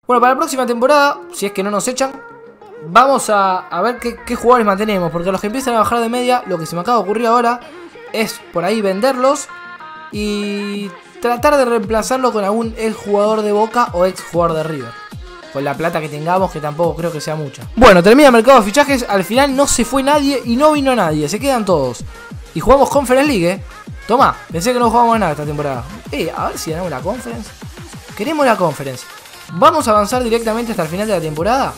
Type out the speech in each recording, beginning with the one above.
Bueno, para la próxima temporada, si es que no nos echan, vamos a ver qué jugadores mantenemos. Porque los que empiezan a bajar de media, lo que se me acaba de ocurrir ahora es por ahí venderlos y tratar de reemplazarlo con algún ex jugador de Boca o ex jugador de River. Con la plata que tengamos, que tampoco creo que sea mucha. Bueno, termina el mercado de fichajes. Al final no se fue nadie y no vino nadie. Se quedan todos. Y jugamos Conference League, Toma, pensé que no jugábamos nada esta temporada. A ver si ganamos la Conference. Queremos la Conference. Vamos a avanzar directamente hasta el final de la temporada.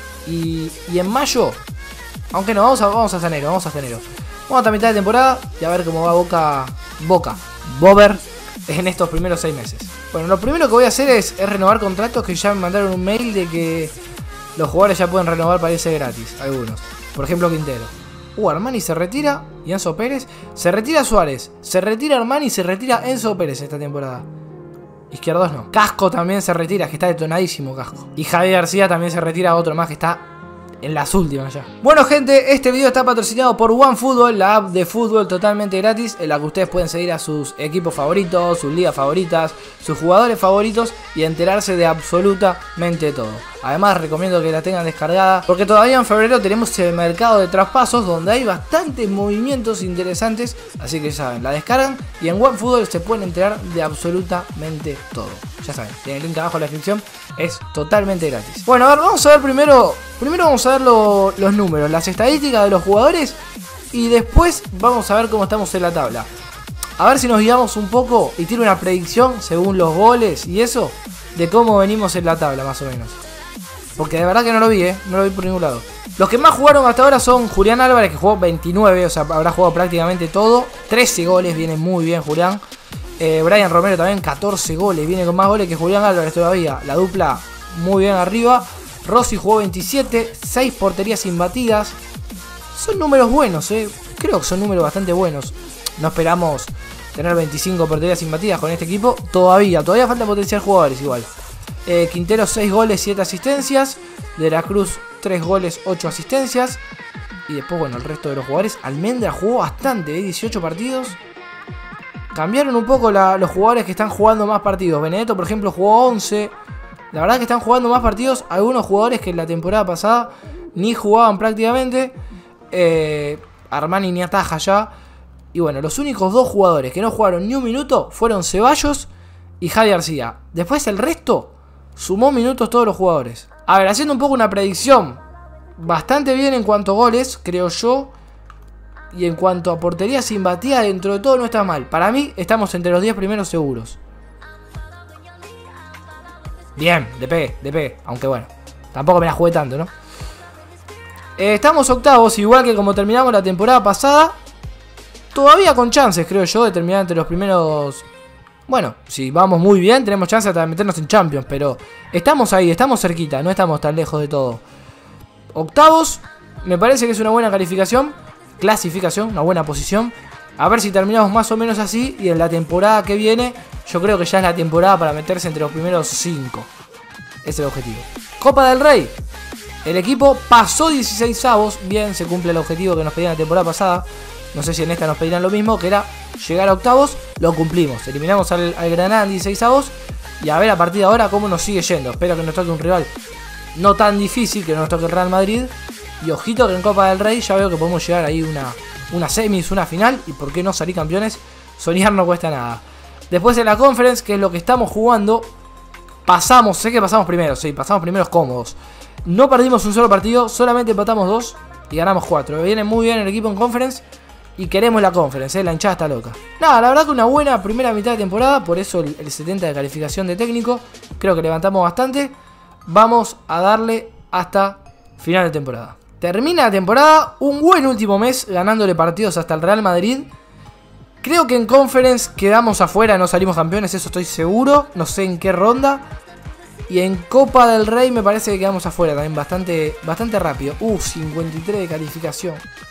Y en mayo, aunque no, vamos hasta enero. Vamos hasta mitad de temporada y a ver cómo va Bober en estos primeros 6 meses. Bueno, lo primero que voy a hacer es renovar contratos, que ya me mandaron un mail de que los jugadores ya pueden renovar, parece gratis, algunos. Por ejemplo, Quintero. Armani se retira y Enzo Pérez. Se retira Suárez, se retira Armani y se retira Enzo Pérez esta temporada. Izquierdos no. Casco también se retira, que está detonadísimo Casco. Y Javier García también se retira, otro más que está en las últimas ya. Bueno, gente, este video está patrocinado por OneFootball, la app de fútbol totalmente gratis, en la que ustedes pueden seguir a sus equipos favoritos, sus ligas favoritas, sus jugadores favoritos y enterarse de absolutamente todo. Además, recomiendo que la tengan descargada porque todavía en febrero tenemos el mercado de traspasos donde hay bastantes movimientos interesantes. Así que ya saben, la descargan y en OneFootball se pueden enterar de absolutamente todo. Ya saben, tienen el link abajo en la descripción, es totalmente gratis. Bueno, a ver, vamos a ver primero vamos a ver los números, las estadísticas de los jugadores y después vamos a ver cómo estamos en la tabla. A ver si nos guiamos un poco y tiro una predicción según los goles y eso, de cómo venimos en la tabla más o menos. Porque de verdad que no lo vi, no lo vi por ningún lado. Los que más jugaron hasta ahora son Julián Álvarez, que jugó 29, o sea, habrá jugado prácticamente todo. 13 goles, viene muy bien Julián. Brian Romero también, 14 goles, viene con más goles que Julián Álvarez todavía. La dupla muy bien arriba. Rossi jugó 27, 6 porterías imbatidas. Son números buenos, creo que son números bastante buenos. No esperamos tener 25 porterías imbatidas con este equipo. Todavía falta potenciar jugadores igual. Quintero 6 goles, 7 asistencias. De la Cruz 3 goles, 8 asistencias. Y después, bueno, el resto de los jugadores. Almendra jugó bastante, 18 partidos. Cambiaron un poco los jugadores que están jugando más partidos. Benedetto, por ejemplo, jugó 11. La verdad que están jugando más partidos algunos jugadores que en la temporada pasada ni jugaban prácticamente. Armani ni ataja ya. Y bueno, los únicos 2 jugadores que no jugaron ni un minuto fueron Ceballos y Javi García. Después el resto sumó minutos todos los jugadores. A ver, haciendo un poco una predicción. Bastante bien en cuanto a goles, creo yo. Y en cuanto a portería sin batida, dentro de todo no está mal. Para mí estamos entre los 10 primeros seguros. Bien, de P. Aunque bueno, tampoco me la jugué tanto, ¿no? Estamos octavos, igual que como terminamos la temporada pasada. Todavía con chances, creo yo, de terminar entre los primeros. Bueno, si vamos muy bien, tenemos chance de meternos en Champions. Pero estamos ahí, estamos cerquita, no estamos tan lejos de todo. Octavos, me parece que es una buena clasificación, una buena posición. A ver si terminamos más o menos así. Y en la temporada que viene, yo creo que ya es la temporada para meterse entre los primeros 5. Ese es el objetivo. Copa del Rey. El equipo pasó 16avos. Bien, se cumple el objetivo que nos pedían la temporada pasada. No sé si en esta nos pedirán lo mismo, que era llegar a octavos. Lo cumplimos. Eliminamos al Granada en 16avos. Y a ver a partir de ahora cómo nos sigue yendo. Espero que nos toque un rival no tan difícil, que nos toque el Real Madrid. Y ojito que en Copa del Rey ya veo que podemos llegar ahí una semis, una final. Y por qué no salir campeones. Soñar no cuesta nada. Después en la Conference, que es lo que estamos jugando, pasamos, sé que pasamos primero, sí, pasamos primeros cómodos. No perdimos un solo partido, solamente empatamos 2 y ganamos 4. Viene muy bien el equipo en Conference y queremos la Conference, la hinchada está loca. Nada, la verdad que una buena primera mitad de temporada, por eso el 70 de calificación de técnico. Creo que levantamos bastante. Vamos a darle hasta final de temporada. Termina la temporada, un buen último mes ganándole partidos hasta el Real Madrid. Creo que en Conference quedamos afuera, no salimos campeones, eso estoy seguro. No sé en qué ronda. Y en Copa del Rey me parece que quedamos afuera también bastante rápido. 53 de calificación.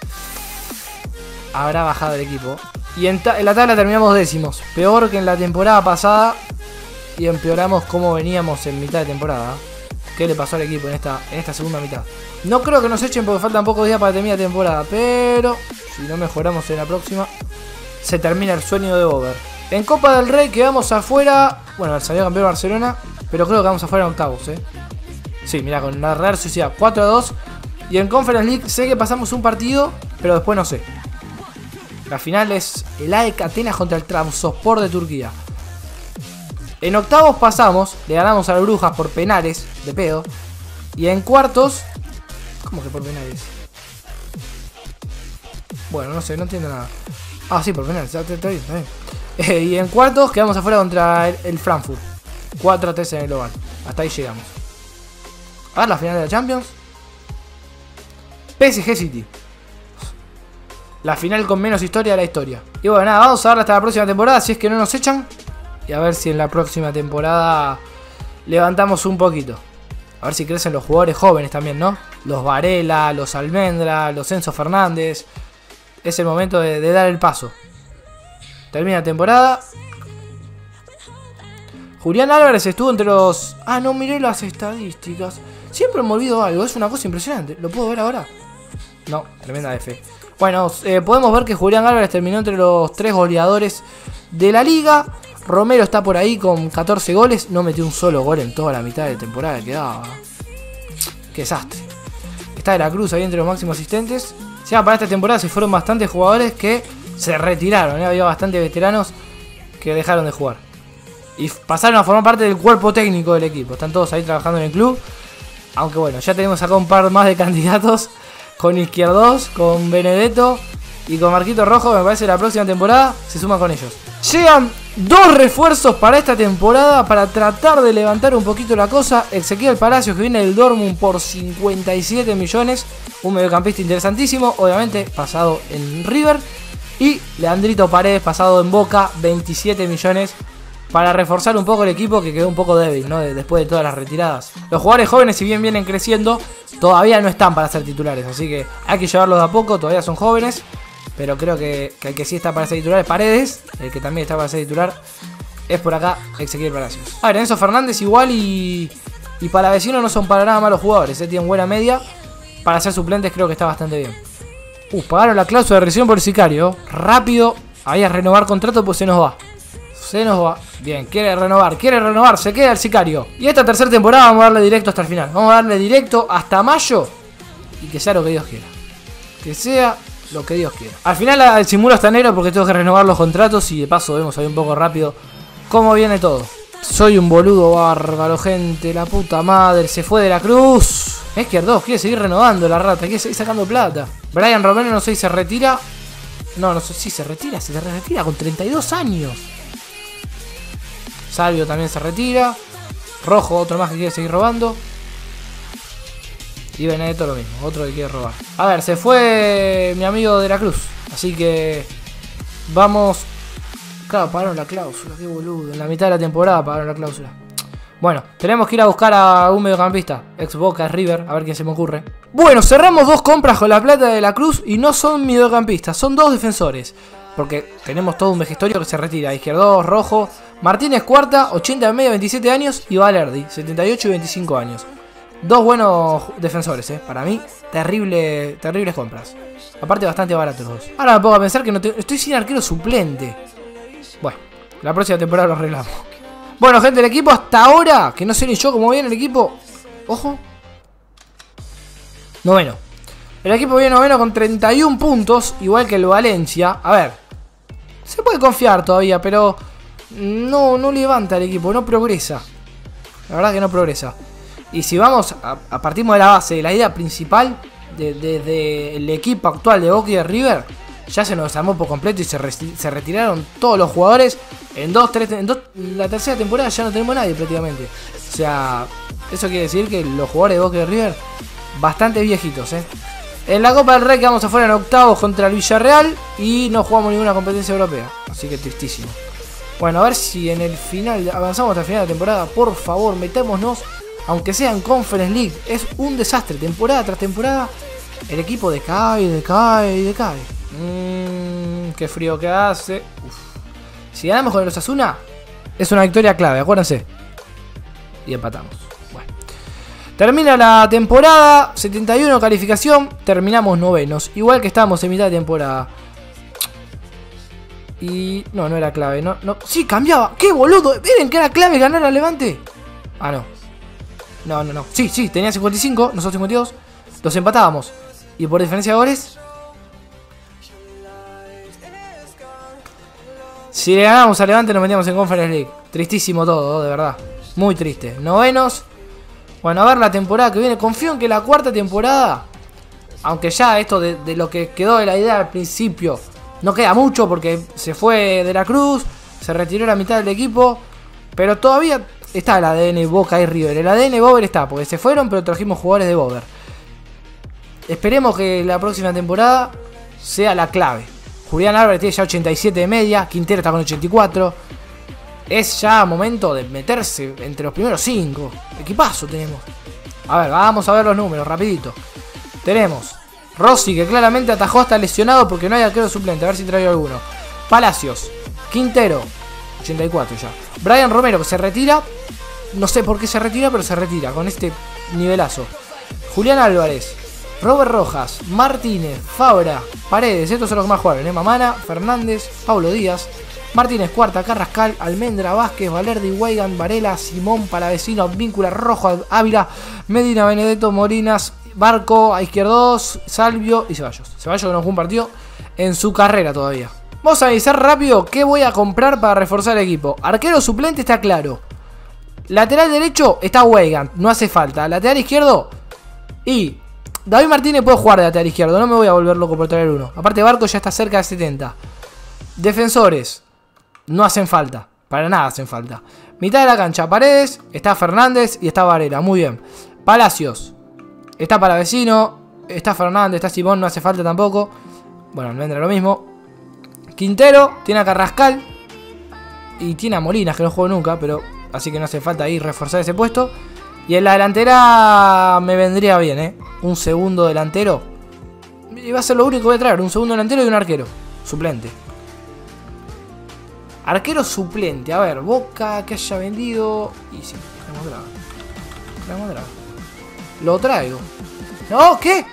Habrá bajado el equipo. Y en la tabla terminamos décimos. Peor que en la temporada pasada. Y empeoramos como veníamos en mitad de temporada. ¿Qué le pasó al equipo en esta segunda mitad? No creo que nos echen porque faltan pocos días para terminar la temporada. Pero si no mejoramos en la próxima, se termina el sueño de Bober. En Copa del Rey quedamos afuera. Bueno, salió campeón Barcelona, pero creo que vamos afuera en octavos, Sí, mira, con la Real Sociedad 4-2. Y en Conference League sé que pasamos un partido, pero después no sé. La final es el AEK Atenas contra el Trabzonspor de Turquía. En octavos pasamos, le ganamos a las Brujas por penales, de pedo. Y en cuartos... ¿Cómo que por penales? Bueno, no sé, no entiendo nada. Ah, sí, por penales, está bien, está bien. Y en cuartos quedamos afuera contra el Frankfurt. 4-3 en el global. Hasta ahí llegamos. A ver la final de la Champions. PSG City. La final con menos historia de la historia. Y bueno, nada, vamos a darle hasta la próxima temporada, si es que no nos echan. Y a ver si en la próxima temporada levantamos un poquito. A ver si crecen los jugadores jóvenes también, ¿no? Los Varela, los Almendra, los Enzo Fernández. Es el momento de dar el paso. Termina la temporada. Julián Álvarez estuvo entre los... Ah, no miré las estadísticas. Siempre me olvido algo, es una cosa impresionante. ¿Lo puedo ver ahora? No, tremenda F. Bueno, podemos ver que Julián Álvarez terminó entre los 3 goleadores de la liga. Romero está por ahí con 14 goles. No metió un solo gol en toda la mitad de temporada que daba. Qué desastre. Está De la Cruz ahí entre los máximos asistentes. Ya para esta temporada se fueron bastantes jugadores que se retiraron. Había bastantes veteranos que dejaron de jugar. Y pasaron a formar parte del cuerpo técnico del equipo. Están todos ahí trabajando en el club. Aunque bueno, ya tenemos acá un par más de candidatos. Con Izquierdos, con Benedetto y con Marquito Rojo. Me parece que la próxima temporada se suma con ellos. Llegan 2 refuerzos para esta temporada para tratar de levantar un poquito la cosa. Ezequiel Palacios, que viene del Dortmund por 57 millones. Un mediocampista interesantísimo, obviamente pasado en River. Y Leandrito Paredes, pasado en Boca, 27 millones. Para reforzar un poco el equipo que quedó un poco débil, ¿no? Después de todas las retiradas. Los jugadores jóvenes, si bien vienen creciendo, todavía no están para ser titulares. Así que hay que llevarlos de a poco, todavía son jóvenes. Pero creo que el que sí está para ser titular es Paredes. El que también está para ser titular es por acá Ezequiel Palacios. A ver, Enzo Fernández igual y Palavecino no son para nada malos jugadores. Tienen buena media. Para ser suplentes creo que está bastante bien. Pagaron la cláusula de rescisión por el sicario. Rápido, ahí a renovar contrato pues se nos va. Se nos va. Bien, quiere renovar, se queda el sicario. Y esta tercera temporada vamos a darle directo hasta el final. Vamos a darle directo hasta mayo. Y que sea lo que Dios quiera. Que sea lo que Dios quiera. Al final el simulo está negro porque tengo que renovar los contratos. Y de paso vemos ahí un poco rápido cómo viene todo. Soy un boludo bárbaro, gente. La puta madre, se fue De la Cruz. Izquierdos quiere seguir renovando la rata. Quiere seguir sacando plata. Brian Romero no sé si se retira. No sé si se retira con 32 años. Salvio también se retira. Rojo, otro más que quiere seguir robando. Y Benedetto lo mismo, otro que quiere robar. A ver, se fue mi amigo De la Cruz. Así que vamos. Claro, pagaron la cláusula, qué boludo. En la mitad de la temporada pagaron la cláusula. Bueno, tenemos que ir a buscar a un mediocampista. Ex Boca, River, a ver quién se me ocurre. Bueno, cerramos 2 compras con la plata de De la Cruz. Y no son mediocampistas, son 2 defensores. Porque tenemos todo un vejestorio que se retira. Izquierdos, Rojo, Martínez Cuarta, 80 de media, 27 años. Y Valerdi, 78 y 25 años. 2 buenos defensores, para mí, terribles compras. Aparte bastante baratos los 2. Ahora me pongo a pensar que estoy sin arquero suplente. Bueno, la próxima temporada lo arreglamos. Bueno, gente, el equipo hasta ahora, que no sé ni yo cómo viene el equipo. Ojo. Noveno. El equipo viene noveno con 31 puntos, igual que el Valencia. A ver, se puede confiar todavía, pero no levanta el equipo, no progresa. La verdad que no progresa. Y si vamos, partimos de la base, de la idea principal del equipo actual de Boca y de River, ya se nos desarmó por completo y se retiraron todos los jugadores. La tercera temporada ya no tenemos nadie prácticamente. O sea, eso quiere decir que los jugadores de Boca y de River, bastante viejitos, En la Copa del Rey quedamos afuera en octavos contra el Villarreal y no jugamos ninguna competencia europea. Así que tristísimo. Bueno, a ver si en el final, avanzamos hasta el final de la temporada. Por favor, metémonos, aunque sea en Conference League. Es un desastre, temporada tras temporada. El equipo decae. Qué frío que hace. Uf. Si ganamos con el Osasuna, es una victoria clave, acuérdense. Y empatamos. Bueno. Termina la temporada, 71 calificación, terminamos novenos. Igual que estábamos en mitad de temporada. Y no era clave, no. Sí, cambiaba. ¡Qué boludo! ¿Miren que era clave ganar al Levante? Ah, no. No. Sí, tenía 55, nosotros 52. Los empatábamos. Y por diferencia de goles... Si le ganamos a Levante nos metíamos en Conference League. Tristísimo todo, de verdad. Muy triste. Novenos. Bueno, a ver la temporada que viene. Confío en que la cuarta temporada, aunque ya esto de lo que quedó de la idea al principio, no queda mucho porque se fue De la Cruz, se retiró la mitad del equipo, pero todavía está el ADN Boca y River. El ADN Bover está, porque se fueron, pero trajimos jugadores de Bover. Esperemos que la próxima temporada sea la clave. Julián Álvarez tiene ya 87 de media, Quintero está con 84. Es ya momento de meterse entre los primeros 5. Equipazo tenemos. A ver, vamos a ver los números, rapidito. Tenemos Rossi, que claramente atajó, hasta lesionado porque no hay arquero suplente. A ver si traigo alguno. Palacios, Quintero, 84 ya. Brian Romero, que se retira. No sé por qué se retira, pero se retira con este nivelazo. Julián Álvarez, Robert Rojas, Martínez, Fabra, Paredes. Estos son los que más jugaron. Mamana, Fernández, Paulo Díaz, Martínez, Cuarta, Carrascal, Almendra, Vázquez, Valerdi, Weigan, Varela, Simón, Palavecino, Víncula, Rojo, Ávila, Medina, Benedetto, Morinas, Barco, a izquierdos, Salvio y Ceballos. Ceballos que no jugó un partido en su carrera todavía. Vamos a avisar rápido qué voy a comprar para reforzar el equipo. Arquero suplente está claro. Lateral derecho está Weigan, no hace falta. Lateral izquierdo y David Martínez puede jugar de lateral izquierdo. No me voy a volver loco por traer uno. Aparte Barco ya está cerca de 70. Defensores no hacen falta. Para nada hacen falta. Mitad de la cancha, Paredes, está Fernández y está Varela. Muy bien. Palacios. Está Palavecino, está Fernández, está Simón, no hace falta tampoco. Bueno, Almendra lo mismo. Quintero, tiene a Carrascal y tiene a Molinas, que no juego nunca, pero así que no hace falta ahí reforzar ese puesto. Y en la delantera me vendría bien, un segundo delantero. Y va a ser lo único que voy a traer, un segundo delantero y un arquero suplente. Arquero suplente, a ver, Boca que haya vendido. Y sí, traemos Draga. Lo traigo. No, ¿qué?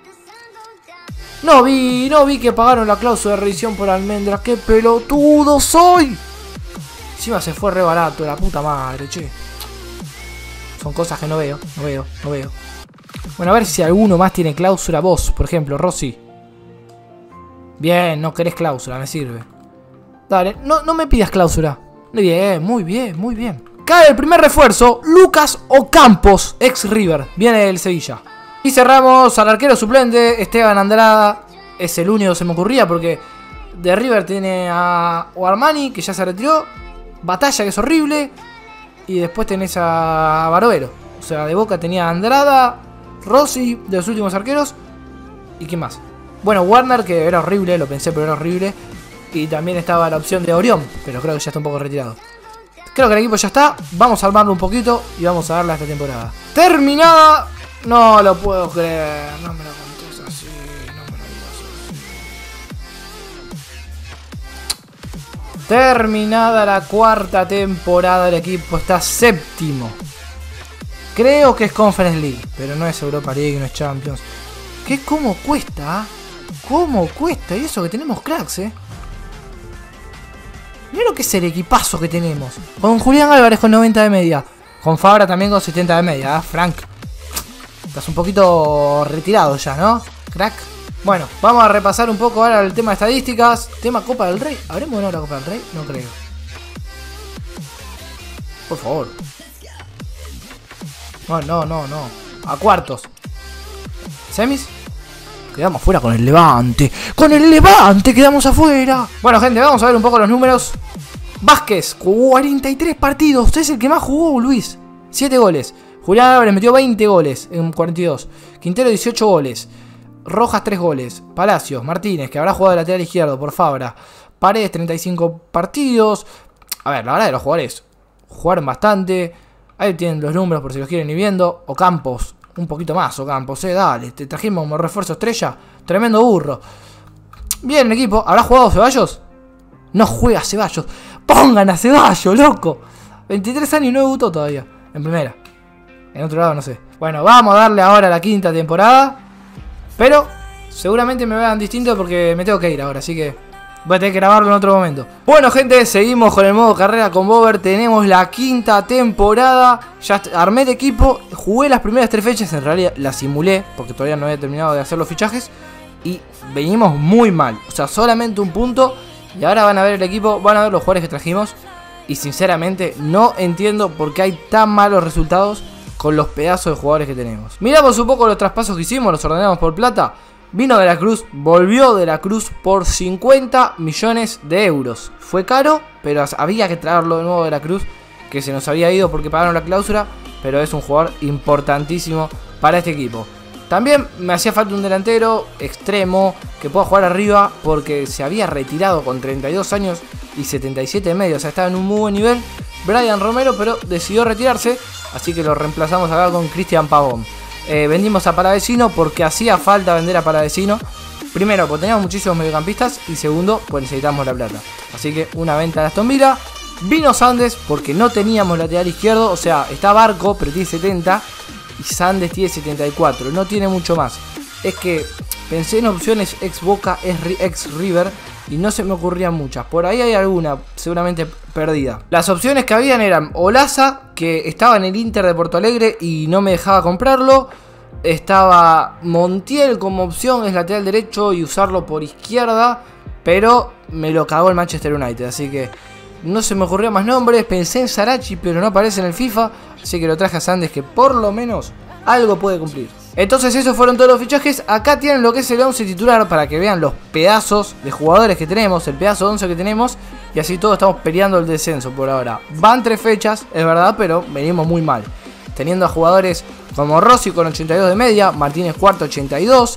No vi que pagaron la cláusula de revisión por Almendra. ¡Qué pelotudo soy! Encima se fue re barato, la puta madre, che. Son cosas que no veo. Bueno, a ver si alguno más tiene cláusula. Vos, por ejemplo, Rossi. Bien, no querés cláusula, me sirve. Dale, no me pidas cláusula. Muy bien. Cae el primer refuerzo, Lucas Ocampos, ex River. Viene del Sevilla. Y cerramos al arquero suplente, Esteban Andrada. Es el único que se me ocurría porque de River tiene a Armani, que ya se retiró. Batalla, que es horrible. Y después tenés a Barovero. O sea, de Boca tenía a Andrada, Rossi, de los últimos arqueros. ¿Y quién más? Bueno, Warner, que era horrible, lo pensé, pero era horrible. Y también estaba la opción de Orión, pero creo que ya está un poco retirado. Creo que el equipo ya está. Vamos a armarlo un poquito y vamos a darle a esta temporada. ¡Terminada! No lo puedo creer. No me lo contés así. No me lo digas así. Terminada la cuarta temporada. El equipo está séptimo. Creo que es Conference League, pero no es Europa League, no es Champions. ¿Cómo cuesta? ¿Cómo cuesta? Y eso que tenemos cracks, Mirá lo que es el equipazo que tenemos. Con Julián Álvarez con 90 de media. Con Fabra también con 70 de media, Frank. Estás un poquito retirado ya, ¿no? Crack. Bueno, vamos a repasar un poco ahora el tema de estadísticas. Tema Copa del Rey. ¿Habremos ganado la Copa del Rey? No creo. Por favor. No. A cuartos. ¿Semis? Quedamos afuera con el Levante. ¡Con el Levante quedamos afuera! Bueno, gente, vamos a ver un poco los números. Vázquez, 43 partidos. Es el que más jugó, Luis. 7 goles. Julián Álvarez metió 20 goles en 42. Quintero, 18 goles. Rojas, 3 goles. Palacios, Martínez, que habrá jugado de lateral izquierdo por Fabra. Paredes, 35 partidos. A ver, la verdad de los jugadores jugaron bastante. Ahí tienen los números por si los quieren ir viendo. Ocampos. Un poquito más, Ocampos, dale. Te trajimos como refuerzo estrella. Tremendo burro. Bien, el equipo. ¿Habrá jugado Ceballos? No juega Ceballos. Pongan a Ceballos, loco. 23 años y no debutó todavía. En primera. En otro lado no sé. Bueno, vamos a darle ahora a la quinta temporada. Pero seguramente me vean distinto porque me tengo que ir ahora. Así que Voy a tener que grabarlo en otro momento. Bueno, gente, seguimos con el modo carrera con Bober. Tenemos la quinta temporada. Ya armé el equipo. Jugué las primeras 3 fechas. En realidad las simulé porque todavía no había terminado de hacer los fichajes. Y venimos muy mal. O sea, solamente un punto. Y ahora van a ver el equipo. Van a ver los jugadores que trajimos. Y sinceramente no entiendo por qué hay tan malos resultados con los pedazos de jugadores que tenemos. Miramos un poco los traspasos que hicimos. Los ordenamos por plata. Vino De la Cruz, volvió De la Cruz por 50 millones de euros. Fue caro, pero había que traerlo de nuevo De la Cruz, que se nos había ido porque pagaron la cláusula, pero es un jugador importantísimo para este equipo. También me hacía falta un delantero extremo que pueda jugar arriba porque se había retirado con 32 años y 77 de medio, o sea, estaba en un muy buen nivel. Brian Romero, pero decidió retirarse, así que lo reemplazamos acá con Cristian Pavón. Vendimos a Palavecino porque hacía falta vender a Palavecino. Primero, porque teníamos muchísimos mediocampistas. Y segundo, pues necesitamos la plata. Aston Villa. Aston Villa. Vino Sandes porque no teníamos lateral izquierdo. O sea, está Barco, pero tiene 70. Y Sandes tiene 74. No tiene mucho más. Es que pensé en opciones ex Boca, ex River. Y no se me ocurrían muchas. Por ahí hay alguna, seguramente perdida. Las opciones que habían eran Olaza, que estaba en el Inter de Porto Alegre y no me dejaba comprarlo. Estaba Montiel como opción, es lateral derecho y usarlo por izquierda. Pero me lo cagó el Manchester United, así que no se me ocurrían más nombres. Pensé en Sarachi, pero no aparece en el FIFA. Así que lo traje a Sandes, que por lo menos algo puede cumplir. Entonces esos fueron todos los fichajes. Acá tienen lo que es el 11 titular para que vean los pedazos de jugadores que tenemos, el pedazo de 11 que tenemos. Y así todos estamos peleando el descenso por ahora. Van 3 fechas, es verdad, pero venimos muy mal. Teniendo a jugadores como Rossi con 82 de media, Martínez Cuarto 82,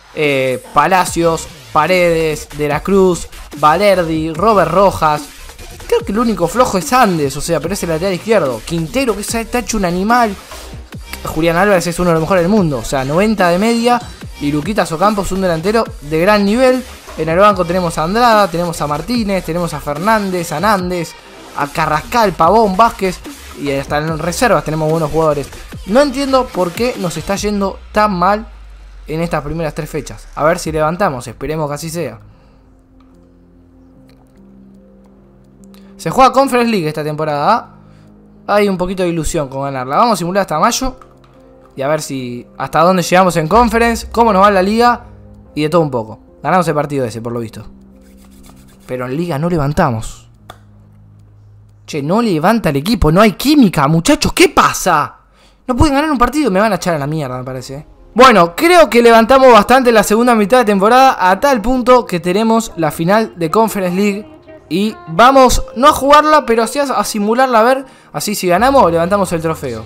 Palacios, Paredes, De la Cruz, Valerdi, Robert Rojas. Creo que el único flojo es Andes, o sea, pero es el lateral izquierdo. Quintero, que está hecho un animal. Julián Álvarez es uno de los mejores del mundo, o sea, 90 de media. Y Luquitas Ocampos, un delantero de gran nivel. En el banco tenemos a Andrada, tenemos a Martínez, tenemos a Fernández, a Nández, a Carrascal, Pavón, Vázquez. Y hasta en reservas tenemos buenos jugadores. No entiendo por qué nos está yendo tan mal en estas primeras 3 fechas. A ver si levantamos, esperemos que así sea. Se juega Conference League esta temporada. Hay un poquito de ilusión con ganarla. Vamos a simular hasta mayo. Y a ver si hasta dónde llegamos en Conference, cómo nos va la liga y de todo un poco. Ganamos el partido ese, por lo visto. Pero en liga no levantamos. Che, no levanta el equipo, no hay química, muchachos, ¿qué pasa? No pueden ganar un partido, me van a echar a la mierda, me parece. Bueno, creo que levantamos bastante la segunda mitad de temporada, a tal punto que tenemos la final de Conference League. Y vamos, no a jugarla, pero sí a simularla, a ver. Así si ganamos, levantamos el trofeo.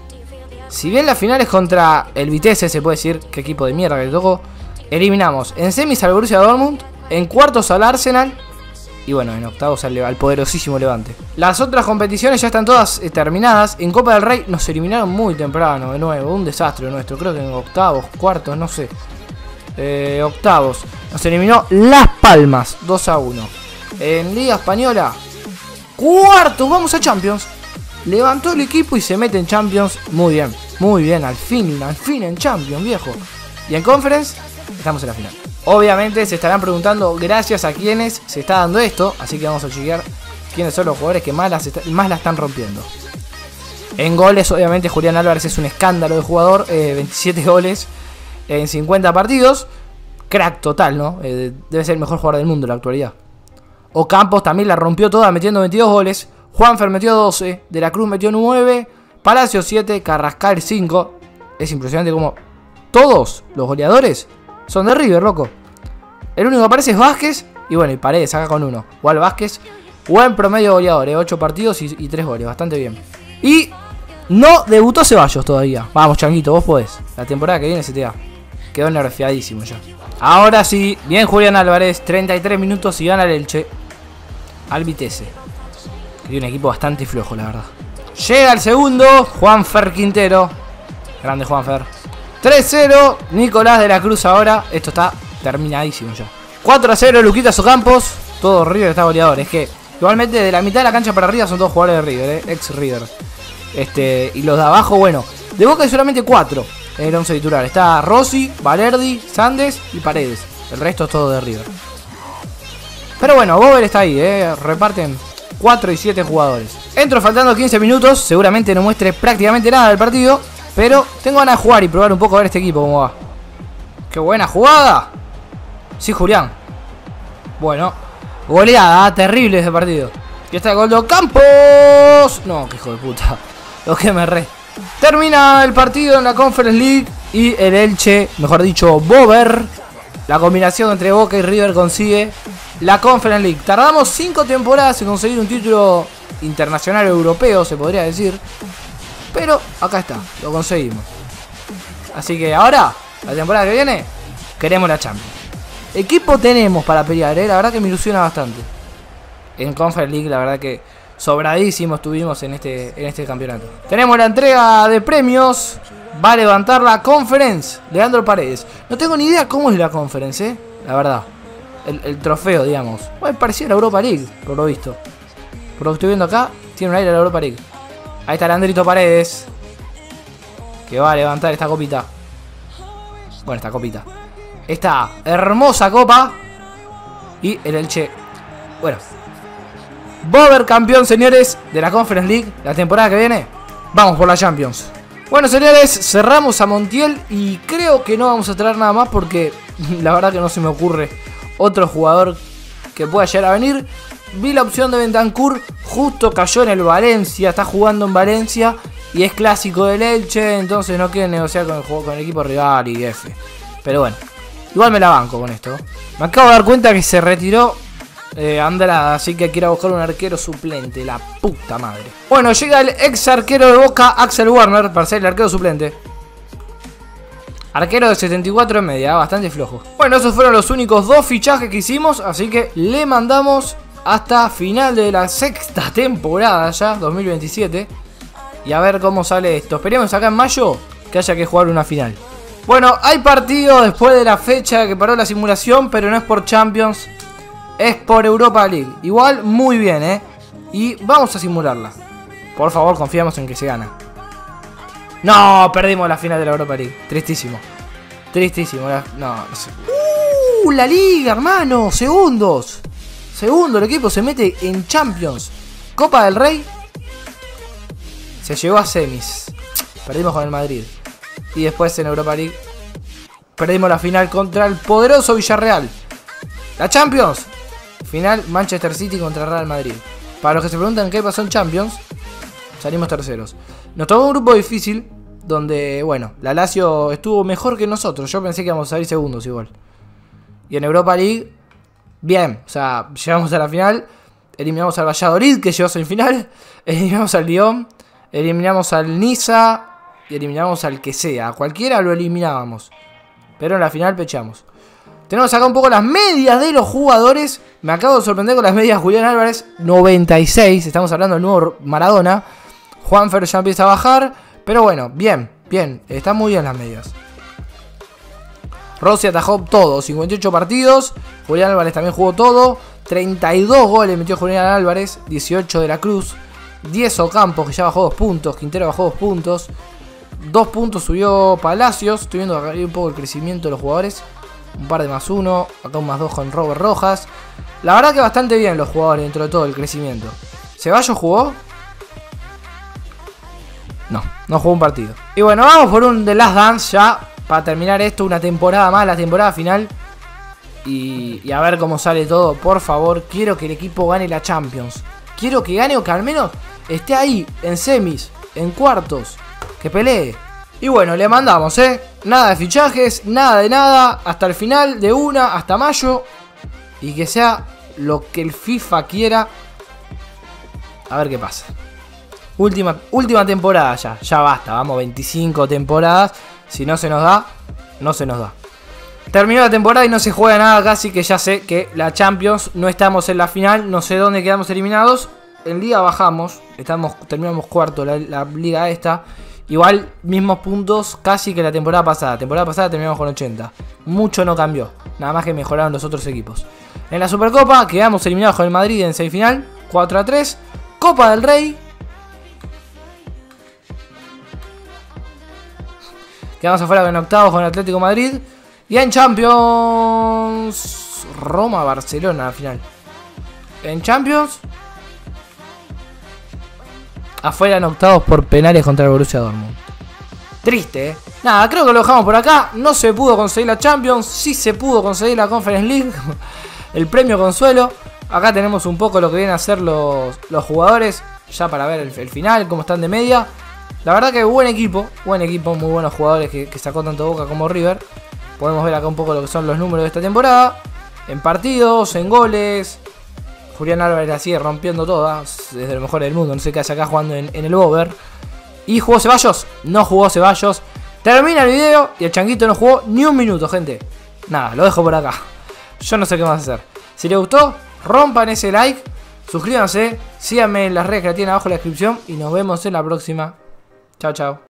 Si bien la final es contra el Vitesse, se puede decir, qué equipo de mierda que le tocó. Eliminamos en semis al Borussia Dortmund, en cuartos al Arsenal y bueno, en octavos al poderosísimo Levante. Las otras competiciones ya están todas terminadas. En Copa del Rey nos eliminaron muy temprano de nuevo, un desastre nuestro. Creo que en octavos, cuartos, no sé. Octavos. Nos eliminó Las Palmas, 2-1. En Liga Española, cuartos, vamos a Champions. Levantó el equipo y se mete en Champions. Muy bien, al fin en Champions, viejo. Y en Conference, estamos en la final. Obviamente se estarán preguntando gracias a quiénes se está dando esto. Así que vamos a chequear quiénes son los jugadores que más la están rompiendo. En goles, obviamente, Julián Álvarez es un escándalo de jugador. 27 goles en 50 partidos. Crack total, ¿no? Debe ser el mejor jugador del mundo en la actualidad. Ocampos también la rompió toda metiendo 22 goles. Juanfer metió 12. De la Cruz metió 9. Palacio 7. Carrascal 5. Es impresionante como todos los goleadores son de River, loco. El único que aparece es Vázquez. Y bueno, y Paredes acá con 1. Igual Vázquez. Buen promedio de goleadores. 8 partidos y 3 goles. Bastante bien. Y no debutó Ceballos todavía. Vamos, Changuito, vos podés. La temporada que viene se te da. Quedó nerfeadísimo ya. Ahora sí. Bien Julián Álvarez. 33 minutos y gana el Elche al Vitesse. Y un equipo bastante flojo, la verdad. Llega el segundo. Juanfer Quintero. Grande Juanfer. 3-0. Nicolás de la Cruz ahora. Esto está terminadísimo ya. 4-0. Luquitas Ocampos. Todo River está goleador. Es que igualmente de la mitad de la cancha para arriba son todos jugadores de River, ex River. Y los de abajo, bueno. De Boca hay solamente 4 en el 11 titular. Está Rossi, Valerdi, Sandes y Paredes. El resto es todo de River. Pero bueno, Bober está ahí, reparten 4 y 7 jugadores. Entro faltando 15 minutos, seguramente no muestre prácticamente nada del partido, pero tengo ganas de jugar y probar un poco a ver este equipo cómo va. ¡Qué buena jugada! Sí, Julián. Bueno, goleada, terrible ese partido. Y está el gol de Campos. No, qué hijo de puta. Lo que me erré. Termina el partido en la Conference League y el Elche, mejor dicho, Bober, la combinación entre Boca y River consigue la Conference League. Tardamos 5 temporadas en conseguir un título internacional europeo, se podría decir. Pero acá está, lo conseguimos. Así que ahora, la temporada que viene, queremos la Champions. Equipo tenemos para pelear, la verdad que me ilusiona bastante. En Conference League, la verdad que sobradísimo estuvimos en este campeonato. Tenemos la entrega de premios. Va a levantar la Conference Leandro Paredes. No tengo ni idea cómo es la Conference, la verdad. El trofeo, digamos. Bueno, parecía la Europa League, por lo visto. Por lo que estoy viendo acá, tiene un aire de la Europa League. Ahí está Leandrito Paredes, que va a levantar esta copita. Bueno, esta copita. Esta hermosa copa. Y el Elche. Bueno. Bober campeón, señores, de la Conference League. La temporada que viene, vamos por la Champions. Bueno, señores, cerramos a Montiel. Y creo que no vamos a traer nada más porque la verdad que no se me ocurre otro jugador que pueda llegar a venir. Vi la opción de Bentancur, justo cayó en el Valencia, está jugando en Valencia y es clásico del Elche, entonces no quiere negociar con el equipo rival y F. Pero bueno, igual me la banco con esto. Me acabo de dar cuenta que se retiró Andrada, así que quiero buscar un arquero suplente, la puta madre. Bueno, llega el ex arquero de Boca, Axel Werner, para ser el arquero suplente. Arquero de 74 en media, bastante flojo. Bueno, esos fueron los únicos 2 fichajes que hicimos, así que le mandamos hasta final de la 6ª temporada ya, 2027. Y a ver cómo sale esto. Esperemos acá en mayo que haya que jugar una final. Bueno, hay partido después de la fecha que paró la simulación, pero no es por Champions, es por Europa League. Igual, muy bien, y vamos a simularla. Por favor, confiamos en que se gana. No, perdimos la final de la Europa League. Tristísimo. Tristísimo. No sé. La Liga, hermano. Segundos. Segundo, el equipo se mete en Champions. Copa del Rey. Se llegó a semis. Perdimos con el Madrid. Y después en Europa League perdimos la final contra el poderoso Villarreal. La Champions. Final Manchester City contra Real Madrid. Para los que se preguntan qué pasó en Champions, salimos terceros. Nos tocó un grupo difícil donde, bueno, la Lazio estuvo mejor que nosotros. Yo pensé que íbamos a salir segundos igual. Y en Europa League, bien, o sea, llegamos a la final. Eliminamos al Valladolid, que llegó a semifinal. Eliminamos al Lyon. Eliminamos al Niza. Y eliminamos al que sea. A cualquiera lo eliminábamos. Pero en la final pechamos. Tenemos acá un poco las medias de los jugadores. Me acabo de sorprender con las medias. Julián Álvarez, 96. Estamos hablando del nuevo Maradona. Juanfer ya empieza a bajar. Pero bueno, bien, bien. Están muy bien las medias. Rossi atajó todo. 58 partidos. Julián Álvarez también jugó todo. 32 goles metió Julián Álvarez. 18 de la Cruz. 10 Ocampos, que ya bajó 2 puntos. Quintero bajó 2 puntos. 2 puntos subió Palacios. Estoy viendo acá un poco el crecimiento de los jugadores. Un par de +1. Acá un +2 con Robert Rojas. La verdad que bastante bien los jugadores dentro de todo el crecimiento. ¿Ceballos jugó? No, no jugó un partido. Y bueno, vamos por un The Last Dance ya. Para terminar esto, una temporada más, la temporada final. Y a ver cómo sale todo. Por favor, quiero que el equipo gane la Champions. Quiero que gane o que al menos esté ahí, en semis, en cuartos. Que pelee. Y bueno, le mandamos, nada de fichajes, nada de nada. Hasta el final, de una, hasta mayo. Y que sea lo que el FIFA quiera. A ver qué pasa. Última temporada ya. Ya basta, vamos, 25 temporadas. Si no se nos da, no se nos da. Terminó la temporada y no se juega nada casi, que ya sé que la Champions no estamos en la final. No sé dónde quedamos eliminados. En Liga bajamos. Terminamos cuarto la Liga esta. Igual, mismos puntos casi que la temporada pasada. La temporada pasada terminamos con 80. Mucho no cambió. Nada más que mejoraron los otros equipos. En la Supercopa quedamos eliminados con el Madrid en semifinal. 4-3. Copa del Rey. Quedamos afuera en octavos con el Atlético Madrid. Y en Champions, Roma-Barcelona al final. en Champions. Afuera en octavos por penales contra el Borussia Dortmund. Triste, ¿eh? Nada, creo que lo dejamos por acá. No se pudo conseguir la Champions. Sí se pudo conseguir la Conference League. El premio consuelo. Acá tenemos un poco lo que vienen a hacer los jugadores. Ya para ver el final, cómo están de media. La verdad que buen equipo, muy buenos jugadores que sacó tanto Boca como River. Podemos ver acá un poco lo que son los números de esta temporada. En partidos, en goles. Julián Álvarez la sigue rompiendo todas. Desde lo mejor del mundo. No sé qué hace acá jugando en el Bover. ¿Y jugó Ceballos? No jugó Ceballos. Termina el video y el Changuito no jugó ni un minuto, gente. Nada, lo dejo por acá. Yo no sé qué más hacer. Si les gustó, rompan ese like. Suscríbanse. Síganme en las redes que la tienen abajo en la descripción. Y nos vemos en la próxima. Chao, chao.